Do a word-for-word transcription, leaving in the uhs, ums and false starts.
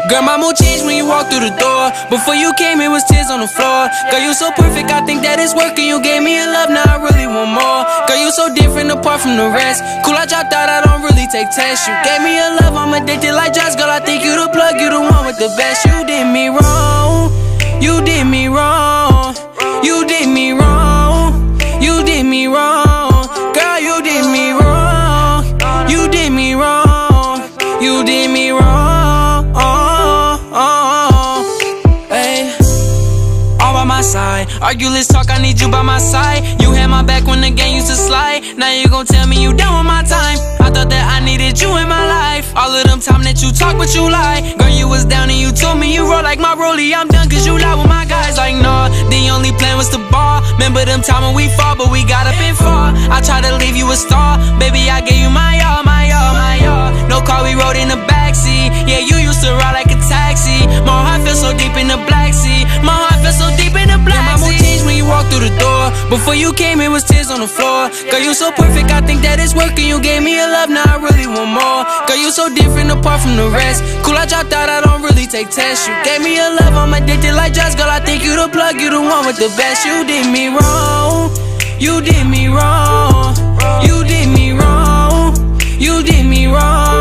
Girl, my mood changed when you walked through the door. Before you came, it was tears on the floor. Girl, you so perfect, I think that it's working. You gave me a love, now I really want more. Girl, you so different apart from the rest. Cool, I dropped out, I don't really take tests. You gave me a love, I'm addicted like drugs. Girl, I think you the plug, you the one with the best. You did me wrong, you did me wrong, you did me wrong, you did me wrong. Girl, you did me wrong, you did me wrong, you did me wrong. My side, argue, let's talk, I need you by my side. You had my back when the game used to slide. Now you gon' tell me you done with my time. I thought that I needed you in my life. All of them time that you talk but you lie. Girl, you was down and you told me you roll like my rollie. I'm done cause you lie with my guys like nah. The only plan was to ball. Remember them time when we fought but we got up and fought. I tried to leave you a star. Baby, I gave you my all, my all, my all. No car, we rode in the backseat. Yeah, you used to ride like a taxi. My heart feels so deep in the Black Sea. My heart feels so deep in the Black Sea. Yeah, my mood changed when you walked through the door. Before you came, it was tears on the floor. Girl, you so perfect, I think that it's working. You gave me a love, now I really want more. Girl, you so different apart from the rest. Cool, I dropped out, I don't really take tests. You gave me a love, I'm addicted like drugs. Girl, I think you the plug, you the one with the best. You did me wrong, you did me wrong, you did me wrong, you did me wrong.